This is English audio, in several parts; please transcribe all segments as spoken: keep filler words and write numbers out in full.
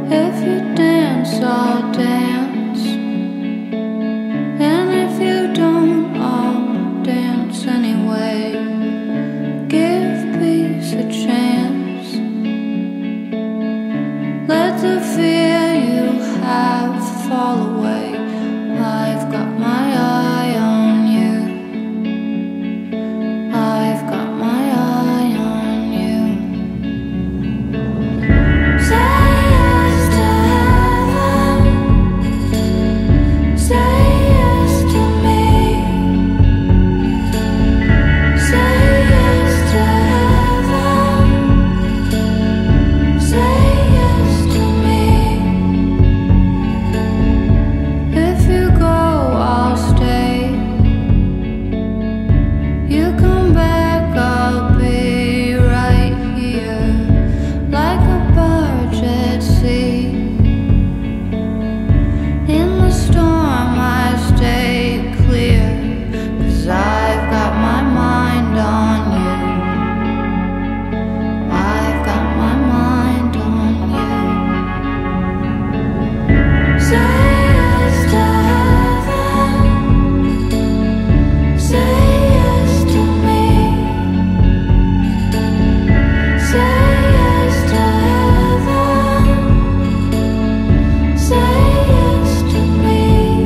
If you dance, I'll dance. And if you don't, I'll dance anyway. Give peace a chance. Let the fear you have fall away. I've got my eye on you. I've got my eye on you. Say yes to heaven. Say yes to me. Say yes to heaven. Say yes to me. If you go, I'll stay. You come back, I'll be right here, like a barge at sea. In the storm I stay clear, 'cause I've got my mind on you. I've got my mind on you. Say yes to heaven. Say yes to me. Say yes to heaven. Say yes to me.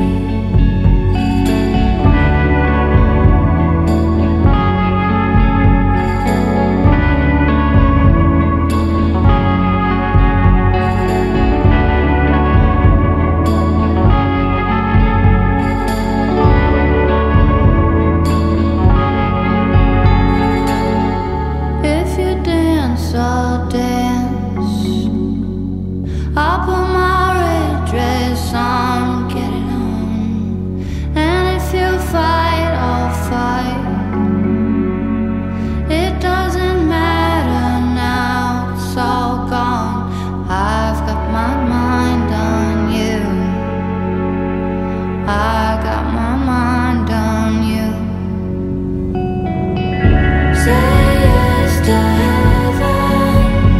If you dance, I'll dance. I'll put my red dress on, get it on. And if you fight, I'll fight. It doesn't matter now, it's all gone. I've got my mind on you. I got my mind on you. Say yes to heaven.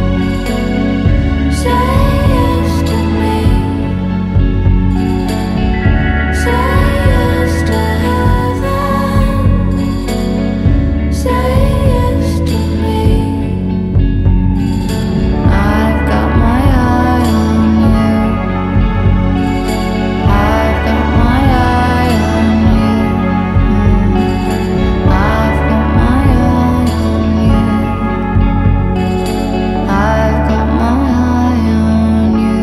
Say yes to me. Say yes to heaven. Say yes to me. I've got my eye on you. I've got my eye on you. I've got my eye on you. I've got my eye on you.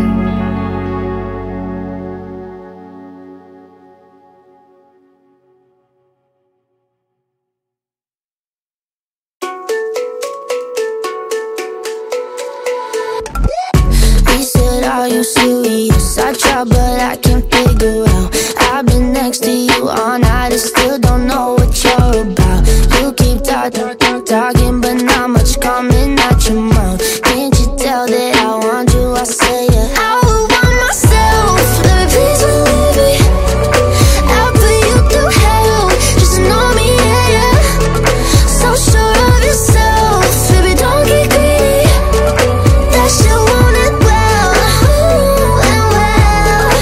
He said, are you serious? I try, but I can't figure out. I've been next to you all night and still don't know what you're about. You keep talking, talking, but not much coming out your mouth. Can't you tell that I want you? I say yeah. I would want myself, baby, please believe me. I'll put you through hell, just to know me, yeah, yeah. So sure of yourself, baby, don't get greedy. That you want it well, ooh, and well.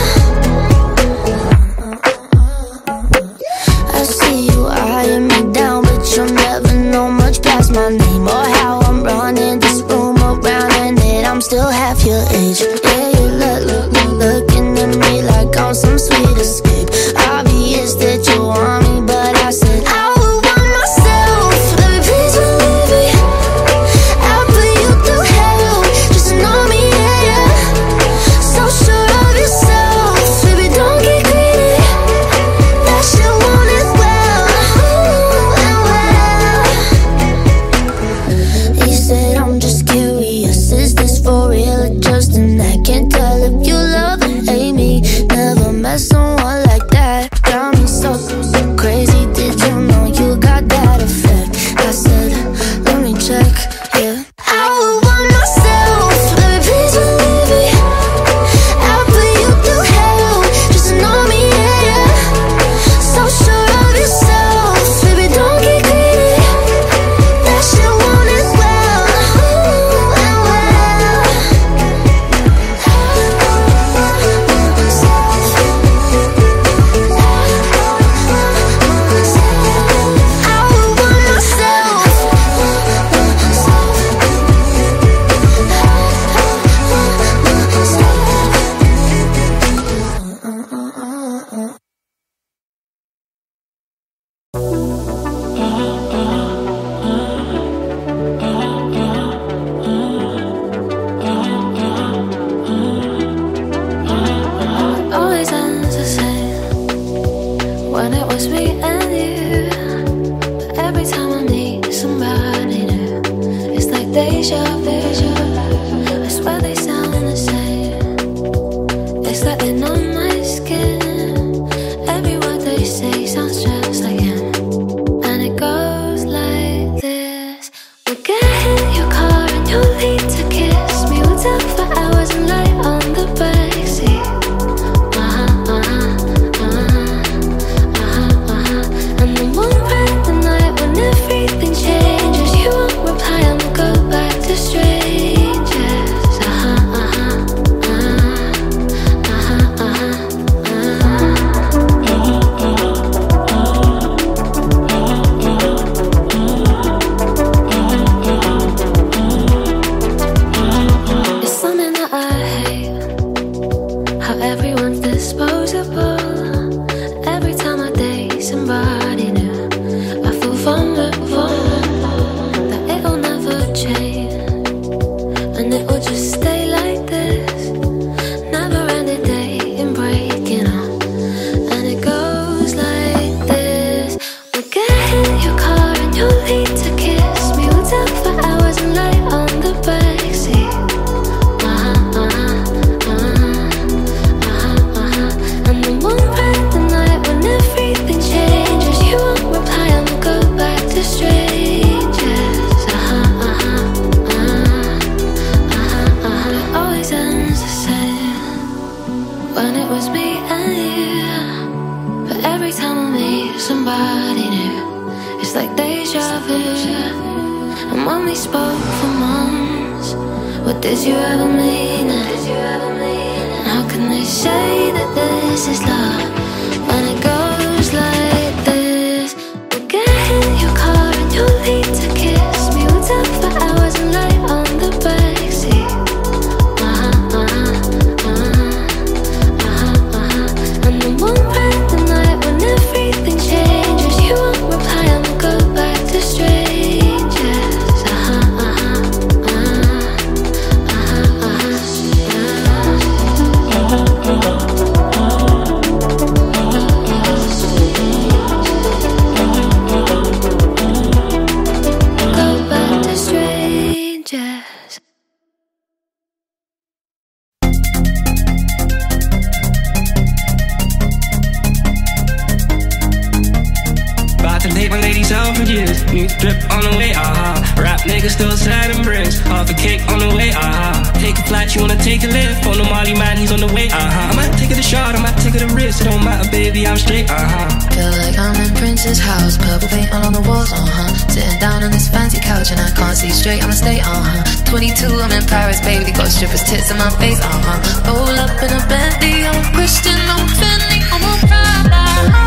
I see you eyeing me down, but you'll never know much past my name or how I'm running this room around, and that I'm still half your age. Yeah, you look, look, look, looking at me like I'm some sweet escape. Obvious that you want me, but I said I would want myself, baby, please believe me. I'll put you through hell, just to know me, yeah, yeah. So sure of yourself, baby, don't get greedy. That you want it well, ooh, and well. He said, I'm just curious, is this for real or just an act? Can't tell if you love or hate me. Never met someone like that. Got me so, so crazy. deja vu. I swear they sound the same. It's like they know my skin. Every word they say sounds just like him. And it goes like this. We'll get in your car and you'll lead to kiss me. We'll talk for hours and lie on the backseat. Uh-huh, uh-huh, uh-huh, uh-huh, uh-huh. And then we'll ride the night when everything changes. You won't reply and we'll go back to strangers. Uh-huh, uh-huh, uh-huh, uh-huh, uh-huh. It's something that I hate, how everyone's disposable. Every time I date somebody new, I feel vulnerable, that it'll never change, and it will just stay like this. Never ending dating, breaking up, and it goes like this. We'll get in your car and you'll lead to kiss me. We'll talk for hours and lie on the backseat. Uh-huh, uh-huh, uh-huh, uh-huh, uh-huh. And then we'll ride the night when everything changes. You won't reply and we'll go back to strangers. Uh-huh, uh-huh, uh-huh, uh-huh, uh-huh. It always ends the same when it was me and you. But every time I meet somebody new, it's like deja vu. And when we spoke for months, what did you ever mean it? And how can they say that this is love when it goes like this? We'll get in your car and you'll lead to kiss me. We'll talk for hours and lie on the backseat. Uh-huh, uh-huh, uh-huh, uh-huh, uh-huh. And then we'll ride the night when everything changes. You won't reply and we'll go back to strangers. Uh-huh, uh-huh, uh-huh, uh-huh, uh-huh. Go back to strangers. About to take my ladies out for years. New drip on the way, ah. Rap niggas still sad and bricks. Half a cake on the way, ah. Take a flight, you wanna take a lift. On the Molly man, he's on the way, ah. I might take it a shot, I might take it a risk. It don't matter, baby, I'm straight, ah. Feel like I'm in Prince's house, purple paint all on the walls, uh-huh. Sitting down on this fancy couch and I can't see straight, I'ma stay, uh-huh. twenty-two, I'm in Paris, baby, got strippers' tits in my face, uh-huh. Roll up in a Bentley, I'm a Christian, I'm a Fendi, I'm a Prada.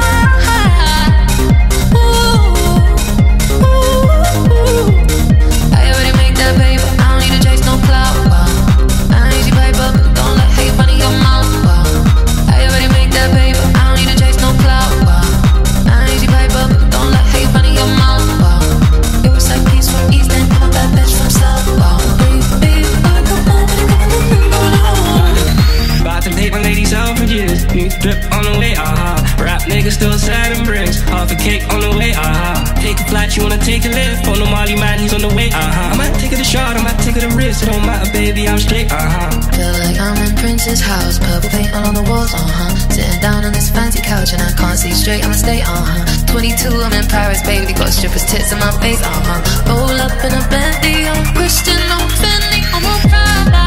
Ooh, ooh, ooh. I already made that paper, I don't need to chase no clout, wow. I ain't easy paper, don't let hate run in your mouth, wow. I already made that paper, I don't need to chase no clout, wow. I ain't easy paper, don't let hate run in your mouth, wow. It was like peace from East End, I'm a bad bitch from South, wow. Baby, I come on, About to take my ladies out for years. New drip on the way, ah. Rap niggas still sad and bricks. Half a cake on the way, ah. Take a flight, you wanna take a lift. On the Molly man, he's on the way, ah. I might take it a shot, I might take it a risk. It don't matter, baby, I'm straight, ah. feel like I'm in Prince's house, purple paint all on the walls, uh-huh. Sitting down on this fancy couch and I can't see straight, I'ma stay, uh-huh. twenty-two, I'm in Paris, baby, got strippers' tits in my face, uh-huh. Roll up in a Bentley, I'm a Christian, I'm a Fendi, I'm a Prada.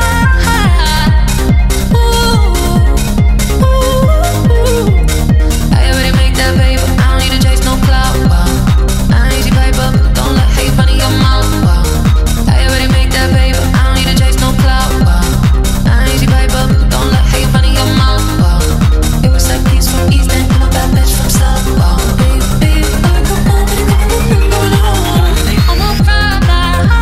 Ooh, ooh, ooh. I already made that paper, I don't need to chase no clout, wow. I ain't easy paper, don't let hate run in your mouth, wow. I already made that paper, I don't need to chase no clout, wow. I ain't easy paper, don't let hate run in your mouth, wow. It was like peace from East End, I'm a bad bitch from South, wow. Baby, baby, I come on, come on, I'm a Prada.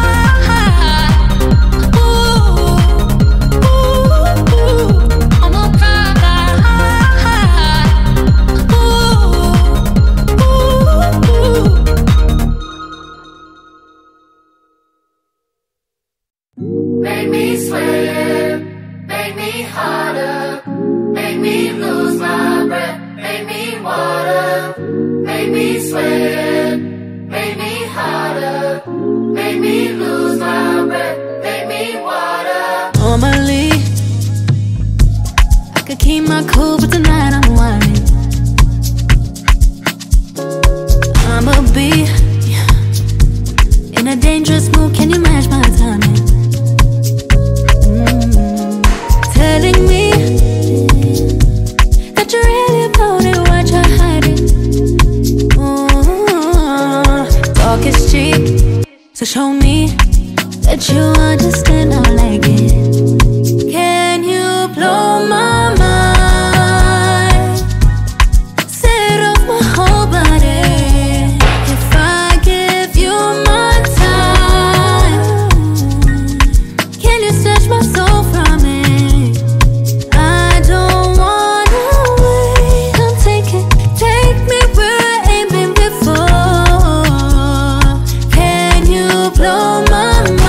Ooh, ooh, ooh, I'm a Prada. Ooh, ooh, ooh. Make me sweat, make me harder, make me lose my breath, make me water, make me sweat, make me harder, make me lose my a dangerous move, can you match my timing? Mm. Telling me that you're really about it, what you're hiding. Mm. Talk is cheap, so show me that you understand I like it. Can you blow my mind? Set off my whole body. If I give you my time, can you snatch my soul from it? I don't wanna wait. Come take it, take me where I ain't been before. Can you blow my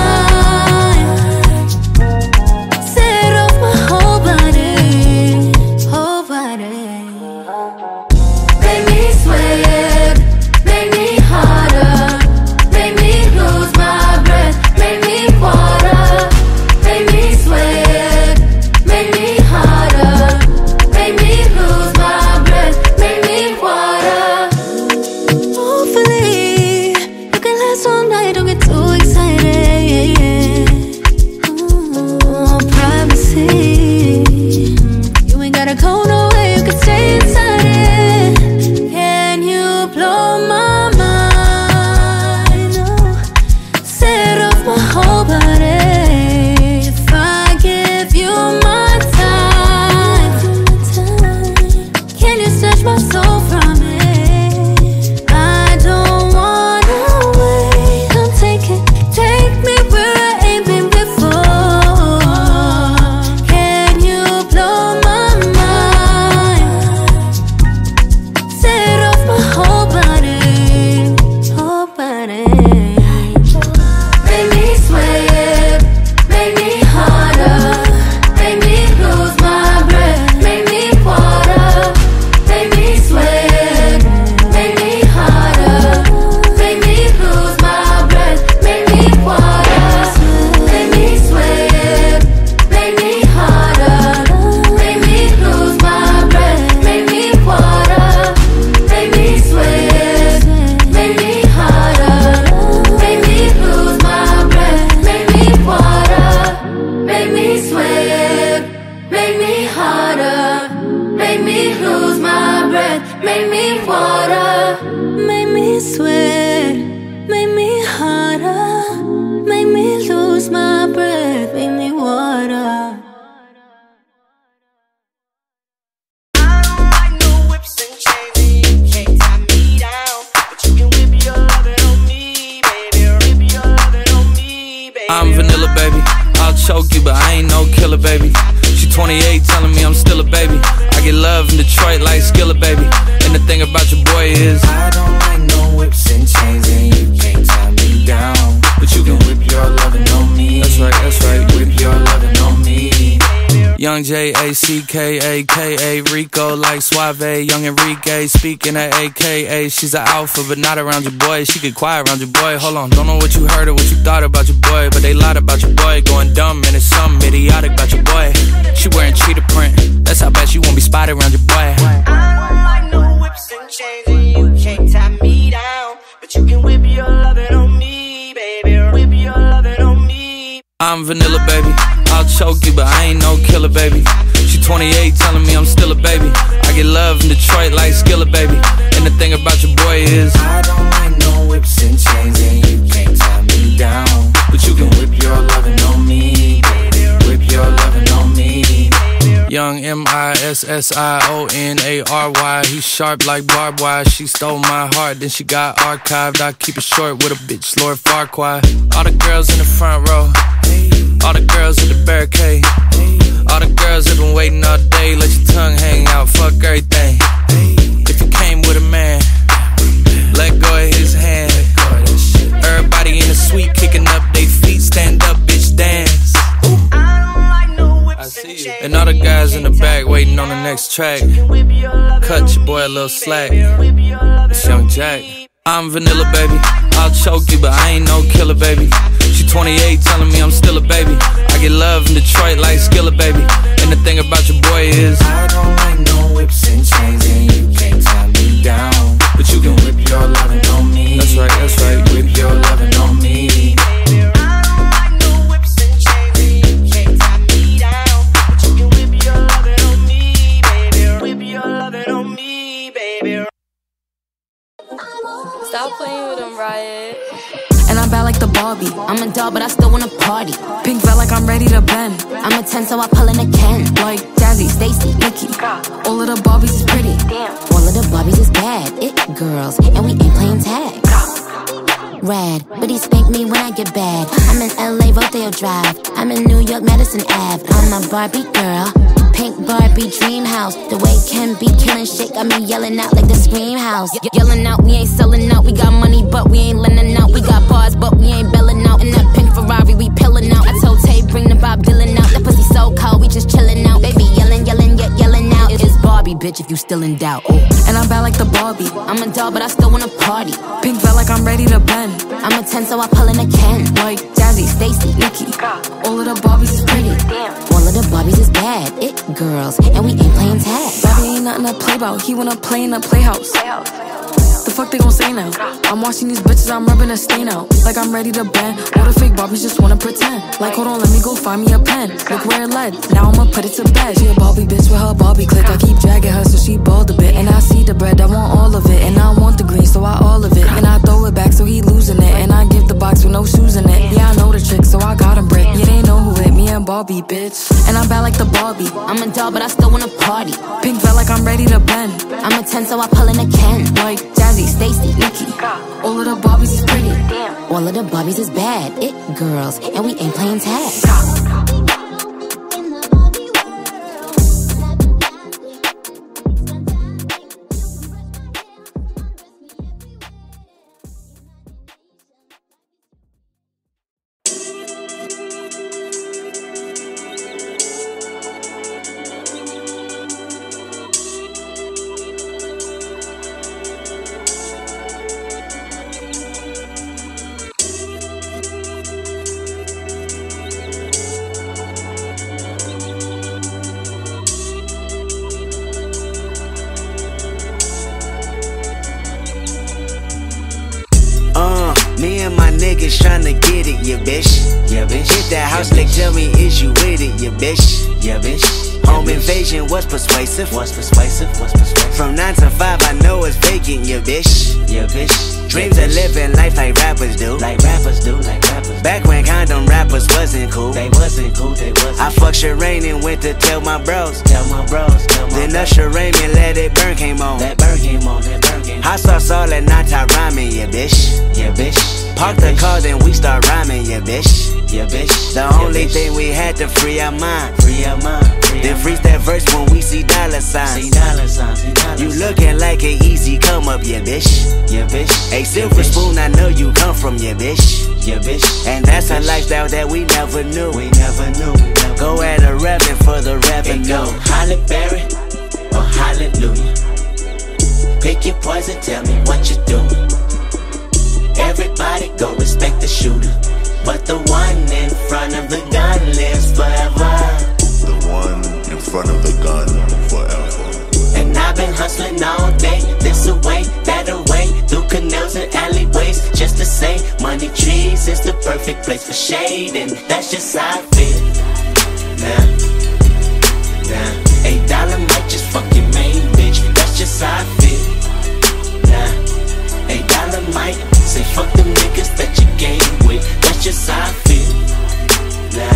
I'm vanilla, baby. I'll choke you, but I ain't no killer, baby. She twenty-eight, telling me I'm still a baby. I get love in Detroit like Skillet, baby. And the thing about your boy is I don't like no whips and chains, and you can't tie me down. But you can whip your lovin' on me. That's right, that's right. Whip your lovin' on me. Young J A C K A K A Rico like Suave, young Enrique speaking at A K A. She's an alpha but not around your boy. She get quiet around your boy. Hold on, don't know what you heard or what you thought about your boy, but they lied about your boy. Going dumb and it's something idiotic about your boy. She wearing cheetah print, that's how bad she won't be spotted around your boy. I don't like no whips and chains, and you can't tie me down. But you can whip your lovin' on me, baby. Whip your lovin' on me. I'm vanilla, baby. I'll choke you, but I ain't no killer, baby. She twenty-eight, telling me I'm still a baby. I get love in Detroit like Skillet, baby. And the thing about your boy is I don't like no whips and chains, and you can't tie me down. But you can whip your lovin' on me, baby. Whip your lovin' on me. Young M I S S I O N A R Y. He's sharp like barbed wire. She stole my heart, then she got archived. I keep it short with a bitch, Lord Farquaad. All the girls in the front row, all the girls at the barricade, all the girls have been waiting all day. Let your tongue hang out, fuck everything. If you came with a man, let go of his hand. Everybody in the suite kicking up they feet. Stand up, bitch, dance. I see you. And all the guys in the back waiting on the next track. Cut your boy a little slack. It's Young Jack. I'm vanilla, baby. I'll choke you, but I ain't no killer, baby. She twenty-eight, telling me I'm still a baby. I get love in Detroit like Skillet, baby. And the thing about your boy is I don't like no whips and chains, and you can't tie me down. But you can whip your lovin' on me. That's right, that's right. Whip your lovin' on me. Barbie. I'm a doll, but I still wanna party. Pink felt like I'm ready to bend. I'm a ten, so I pull in a Ken. Like Jazzy, Stacy, Nikki. All of the Barbies is pretty. All of the Barbies is bad. It girls, and we ain't playing tag. Rad, but he spanked me when I get bad. I'm in L A, Rodeo Drive. I'm in New York, Madison Ave. I'm a Barbie girl. Pink Barbie dream house. The way Ken be killing shit got me yelling out like the Scream House. Ye yelling out, we ain't selling out. We got money, but we ain't lending out. We got bars, but we ain't belling out. In that pink Ferrari, we pillin' out. I told Tay, bring the Bob Dylan out. That pussy so cold, we just chillin' out. Baby yelling, yelling, yet yelling out. It's Barbie, bitch, if you still in doubt. Ooh. And I'm bad like the Barbie. I'm a doll, but I still wanna party. Pink felt like I'm ready to bend. I'm a ten, so I pull in a Ken. Like Jazzy, Stacy, Nikki. All of the Barbies is pretty. All of the Barbies is bad. It girls, and we ain't playing tag. Barbie ain't nothing to play about. He wanna play in a playhouse. The fuck they gon' say now? I'm watching these bitches, I'm rubbing a stain out. Like I'm ready to bend. All the fake Barbies just wanna pretend. Like hold on, let me go find me a pen. Look where it led, now I'ma put it to bed. She a Barbie bitch with her Barbie click. I keep dragging her so she bald a bit. And I see the bread, I want all of it. And I want the green, so I all of it. And I throw it back so he losing it. And I give the box with no shoes in it. Yeah, I know the trick, so I got him brick. Yeah, they know who hit me and Barbie, bitch. And I'm bad like the Barbie. I'm a doll, but I still wanna party. Pink felt like I'm ready to bend. I'm a ten, so I pull in a Ken. Like Jazzy, Stacy, Nikki. All of the Barbies is pretty. All of the Barbies is bad. It girls, and we ain't playing tag. Niggas tryna get it, yeah bitch. Yeah bitch. Hit that house, like tell me is you with it, yeah bitch. Yeah bitch. Home invasion was persuasive. Was persuasive. Was persuasive. From nine to five, I know it's vacant, yeah bitch. Yeah bitch. Dreams of living life like rappers do. Like rappers do. Like rappers. Back when condom rappers wasn't cool. They wasn't cool. They wasn't. I fucked Sherane and went to tell my bros. Tell my bros. Tell my then Usher Raymond Let It Burn came on. That burn came on. That burn came on. Hot sauce all at night time rhyming, yeah bitch. Yeah bitch. Park the car, then we start rhyming, yeah bitch. Yeah bitch. The only thing we had to free our mind. Free our mind. Then freeze that verse when we see dollar signs. See dollar signs. You looking like an easy come up, yeah bitch. Yeah bitch. A silver spoon, I know you come from, yeah bitch. Yeah bitch. And that's a lifestyle that we never knew. We never knew. Go at a revving for the revenue. Go Halle Berry or hallelujah. Pick your poison, tell me what you do. Everybody go respect the shooter, but the one in front of the gun lives forever. The one in front of the gun forever. And I've been hustling all day, this away, that away, through canals and alleyways, just to say money trees is the perfect place for shade, and that's just how I feel. Now, now, eight dollar might just fuck your main bitch, that's just how I feel. Now, eight dollar might say fuck them niggas that you game with. That's just how I feel. Nah,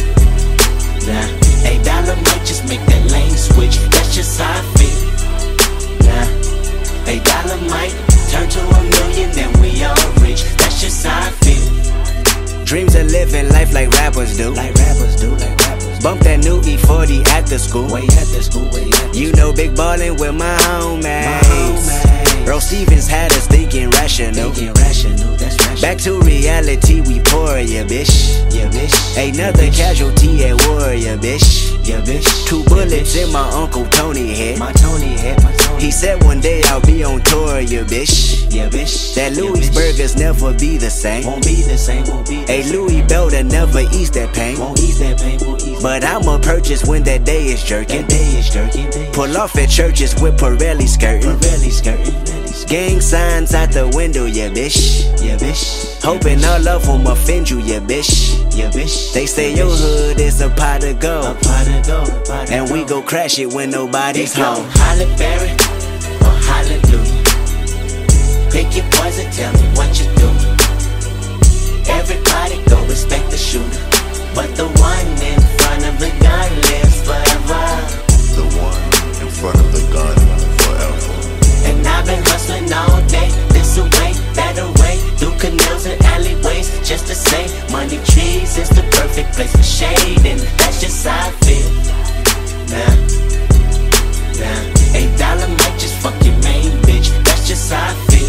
nah. Eight dollar might just make that lane switch. That's just how I feel. Nah, eight dollar might turn to a million, then we all rich. That's just how I feel. Dreams of living life like rappers do. Like rappers do. Like rappers. Bump that new E forty after school. Way after school. Way after you know big ballin' with my homies. My homies. Earl Stevens had us thinking rational. Thinking rational, that's rational. Back to reality, we pour, yeah bitch. Yeah bitch. Another casualty at war, yeah bitch. Yeah bitch. Two bullets in my Uncle Tony head. My Tony head, my Tony. He said one day I'll be on tour, yeah bitch. Yeah bitch. That Louis burgers never be the same. Won't be the same, won't be the same. A Louis belt that never ease that pain. Won't ease that pain, won't ease. But I'ma purchase when that day is jerking. That day is jerking. Pull off at churches with Pirelli skirting. Pirelli skirting. Gang signs out the window, yeah bitch. Yeah bitch. Hoping all of them offend you, yeah bitch. Yeah bitch. They say your hood is a pot of gold. A pot of gold. And we go crash it when nobody's home. Halle Berry or hallelujah. Pick your poison, tell me what you do. Everybody go respect the shooter, but the one in front of the gun lives forever. The one in front of the gun forever. And I've been hustling all day, this away, that away, through canals and alleyways, just to say money trees is the perfect place for shade, and that's just how I feel. Nah, nah, eight dollar might just fuck your main bitch, that's just how I feel.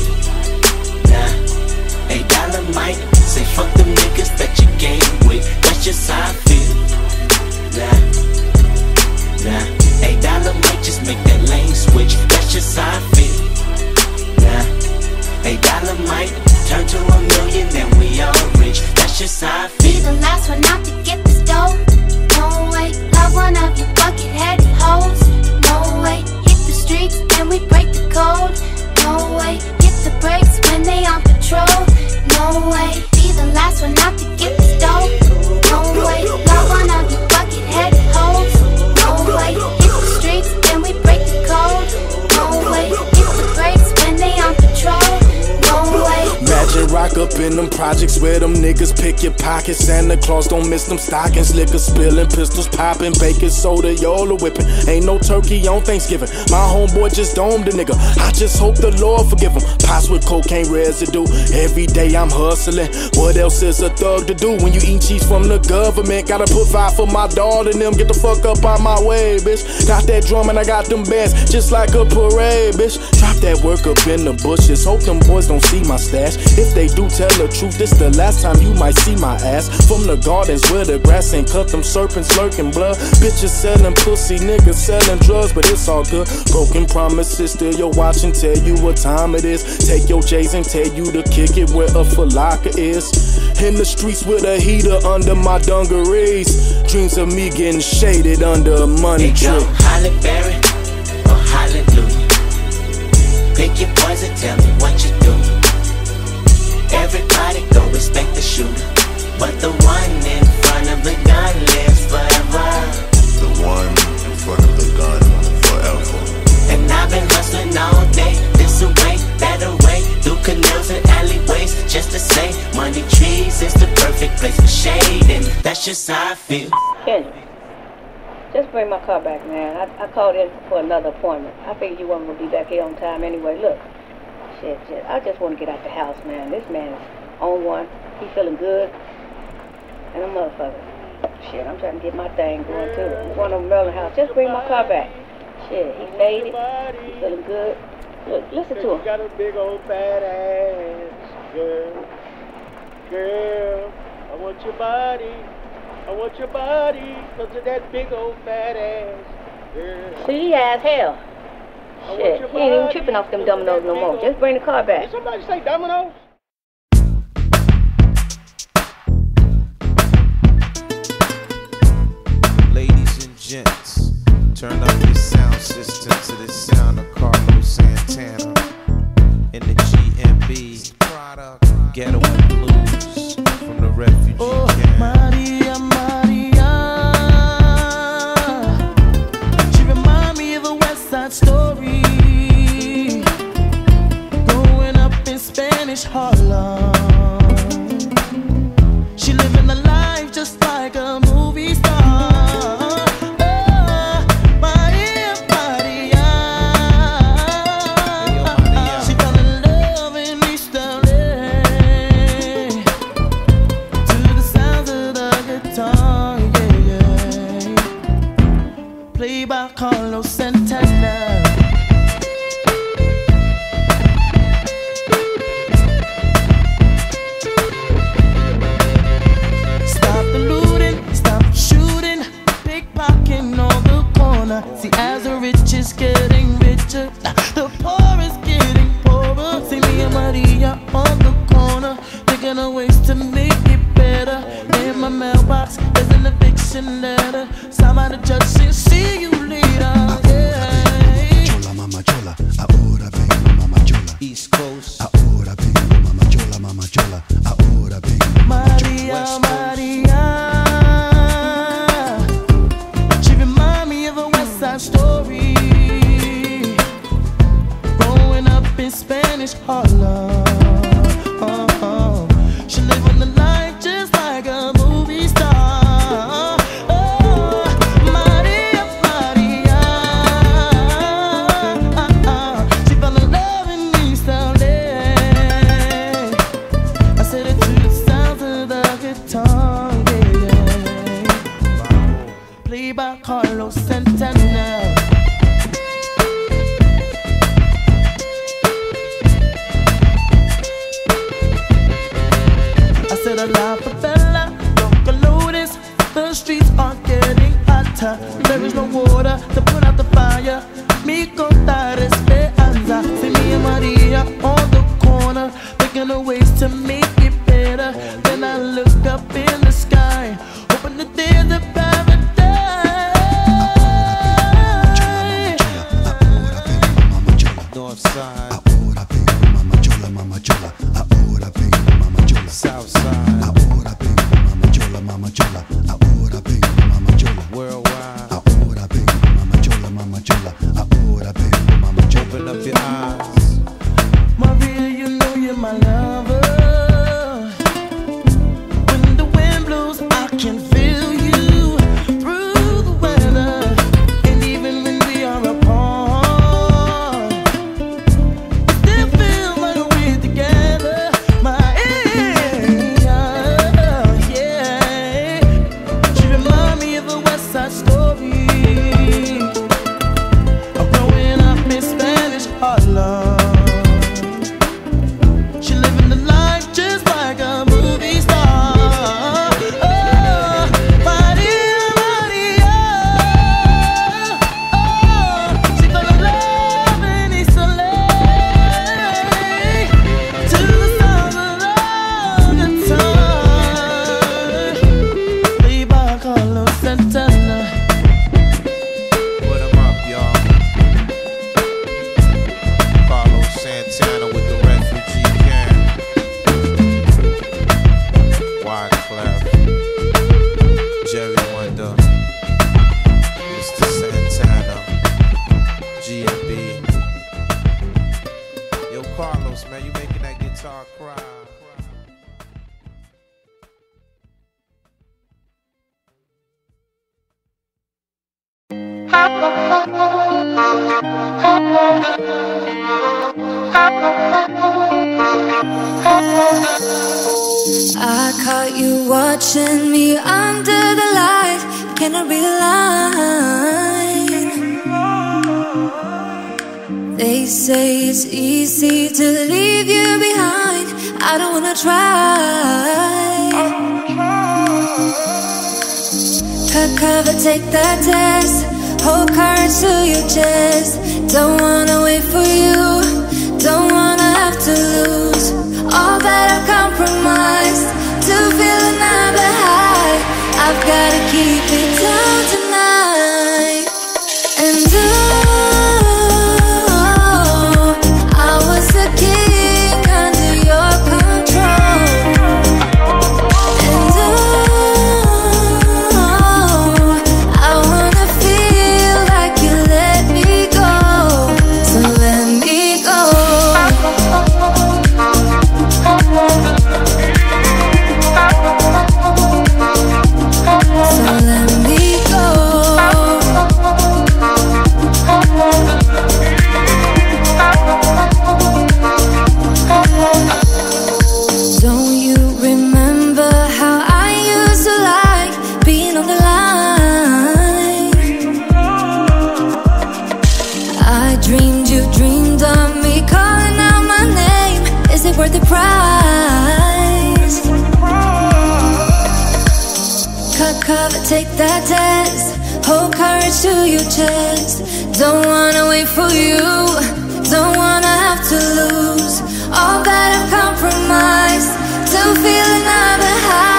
Nah, eight dollar might say fuck them niggas that you game with, that's just how I feel. Nah, nah, eight dollar might just make that lane switch, that's just how I feel. Nah, eight dollar might turn to a million, then we all rich, that's just how I feel. Be the last one out to get this dough. No way, love one of you bucket-headed hoes. No way, hit the streets and we break the code. No way, hit the brakes when they on patrol. No way, be the last one out to get this dough. No way, love one of you bucket-headed hoes. No way, hit the streets and we break the code. No way, hit the brakes when they on patrol. No way. Imagine rock up in them projects where them niggas pick your pockets. Santa Claus don't miss them stockings. Liquor spilling, pistols popping, baking soda, y'all whipping. Ain't no turkey on Thanksgiving. My homeboy just domed a nigga. I just hope the Lord forgive him. Pots with cocaine residue. Every day I'm hustling. What else is a thug to do when you eat cheese from the government? Gotta put five for my dog and them. Get the fuck up out my way, bitch. Got that drum and I got them bands just like a parade, bitch. Drop that work up in the bushes. Hope them boys don't see my stash. If they do, tell the truth, this the last time you might see my ass. From the gardens where the grass ain't cut, them serpents lurking blood. Bitches selling pussy, niggas selling drugs, but it's all good. Broken promises, still your watch and tell you what time it is. Take your J's and tell you to kick it where a falaka is. In the streets with a heater under my dungarees. Dreams of me getting shaded under a money tree. Hey, yo, Halle Berry or hallelujah. Pick your poison, tell me what you do. Everybody go respect the shooter, but the one in front of the gun lives forever. The one in front of the gun forever. And I've been hustling all day, this away, that away, through canals and alleyways, just to say money trees is the perfect place for shade, and that's just how I feel. Kendra, just bring my car back, man. I, I called in for another appointment. I figured you weren't going to be back here on time anyway. Look. Shit, shit. I just want to get out the house, man. This man is on one. He feeling good. And a motherfucker. Shit, I'm trying to get my thing going too. I'm going to Maryland house. Just bring my car back. Shit, he made it. He feeling good. Look, listen to him. You got a big old fat ass, girl. Girl, I want your body. I want your body. Look at that big old fat ass, girl. See, as hell. Shit, he ain't even tripping off them dominoes no more. Just bring the car back. Did somebody say dominoes? Ladies and gents, turn up your sound system to the sound of Carlos Santana in the G M B Ghetto and Blues from the refugee oh, camp. Maria, Maria, she remind me of a West Side Story. Growing up in Spanish Harlem, she living a life just like a movie star. By Carlos Santana. Stop the looting, stop shooting, pickpocketing on the corner. See, as the rich is getting richer, the poor is getting poorer. See me and Maria on the corner, thinking of ways to make it better. In my mailbox, there's an eviction letter. Somebody judge and see you later. Yeah. Chola, mama chola, ahora vengo, mama chola. East Coast, ahora vengo, mama chola, mama chola, ahora vengo, mama chola. Maria, Maria, she remind me of a West Side Story. Growing up in Spanish Harlem, oh, oh. She live on the line. played by Carlos Santana. I said a la favela, local lotus. The streets are getting hotter. There is no water to put out the fire. Mi contar esperanza. See me and Maria on the corner, thinking of ways to make it better. Then I look up in the sky, hoping that there's a paradise. North side. Ahora vengo, mama chola, mama chola. Ahora vengo, mama chola. South side. Ahora vengo, mama chola, mama chola. Ahora vengo, mama chola. Worldwide. Ahora vengo, mama chola, mama chola. Ahora vengo, mama chola. Open up your eyes. Maria, you know you're my lover. When the wind blows, I can feel you through the weather. And even when we are apart, still feel like we're together. My yeah, yeah. She remind me of a West Side Story. I'm growing up in Spanish Harlem. She living the life just like a movie star. Oh, Maria, Maria. Oh, she fell in love in East L A to the sound of the guitar, played by Carlos Santana. Put 'em up, y'all. Carlos Santana with the refugee camp. Wyclef, Jerry Wonder, Mister Santana, G M B. Yo, Carlos, man, you making that guitar cry. I caught you watching me under the light. Cannot read a line. They say it's easy to leave you behind. I don't wanna try. Cut cover, take that test. Hold cards to your chest. Don't wanna wait for you. Don't wanna have to lose all that I've compromised to feel another high. I've gotta keep it down tonight. And oh, I was a king under your control. And oh, I wanna feel like you let me go. So let me go. So let me go. Don't you remember how I used to like being on the line? I dreamed you dreamed of me calling out my name. Is it worth the price? Cut cover, take that test. Hold courage to your chest. Don't wanna wait for you. Don't wanna have to lose all that I've compromised to feel another high.